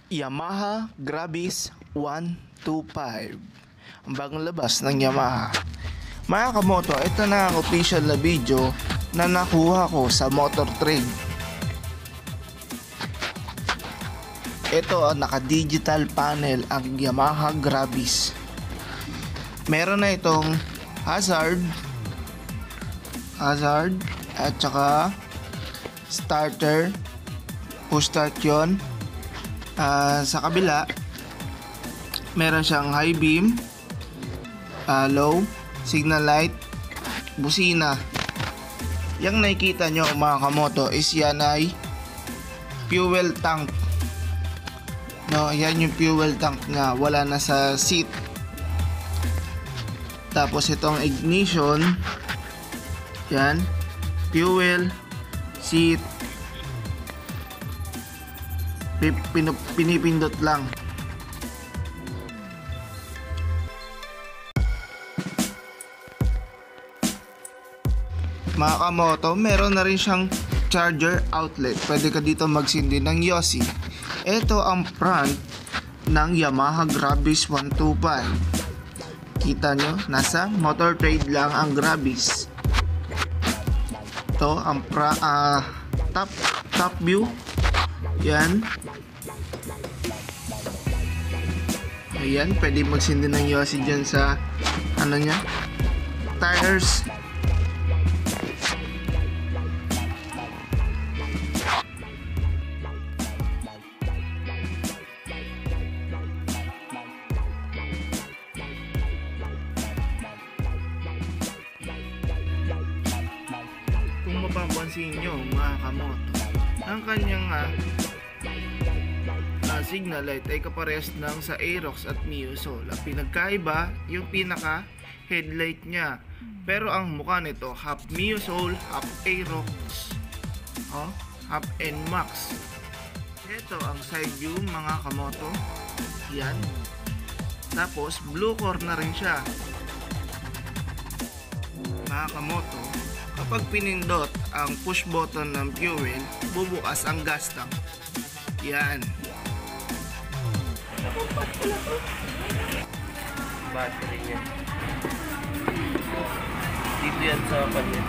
Yamaha Grabis 125, ang bagong labas ng Yamaha. Mga kamoto, ito na ang official na video na nakuha ko sa Motor Trade. Ito ang naka-digital panel ang Yamaha Grabis. Meron na itong hazard at saka starter, push start yun. Sa kabila meron siyang high beam, low, signal light, busina. Yang nakikita nyo mga kamoto is yan ay fuel tank. No, yan yung fuel tank nga, wala na sa seat. Tapos itong ignition, yan, fuel, seat, pinipindot lang. Mga kamoto, meron na rin siyang charger outlet. Pwede ka dito magsindi ng Yossi. Ito ang front ng Yamaha Grabis 125. Kita nyo, nasa Motor Trade lang ang Grabis. Ito ang top view. Yan. Ayan, pwede magsindi ng Yossi dyan sa ano nya, tires. Kung mapapansin nyo mga kamoto, ang kanyang signal light ay kaparehas ng sa Aerox at Miosol. Ang pinagkaiba, yung pinaka headlight niya. Pero ang mukha nito, half Miosol, half Aerox, half NMAX. Ito ang side view mga kamoto. Yan. Tapos blue core na rin siya. Mga kamoto, kapag pinindot ang push button ng fuel, bubukas ang gas tank. Yan. Battery niya. Dito yan sa kanya.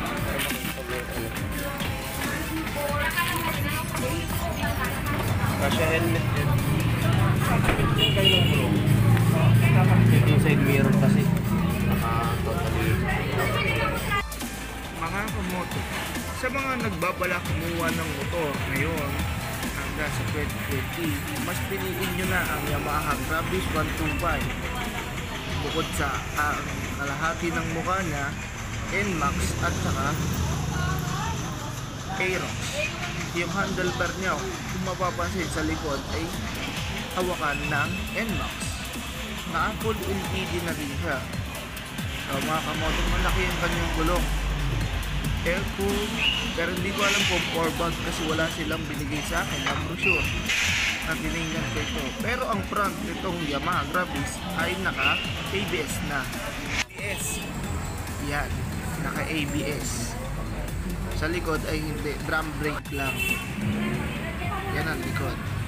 Kasya helmet yan. Kayo ng bulong. Ito yung side mirror kasi. Totally. Mga kamoto, sa mga nagbabalak kumuha ng motor ngayon hanggang sa 2020, mas piliin nyo na ang Yamaha Grabis 125. Bukod sa kalahati ng mukha niya, NMAX at saka Aerox. Yung handlebar niya, kung mapapansin sa likod, ay hawakan ng NMAX. Na-full LED na rin siya. So mga kamoto, malaki yung kanyang gulong. Aircool, pero hindi ko alam kung 4 bags kasi wala silang binigay sa akin na brochure na tinignan ko ito. Pero ang front nitong Yamaha Grabis ay naka ABS na. ABS. Yan, naka ABS. Sa likod ay hindi, drum brake lang. Yan ang likod.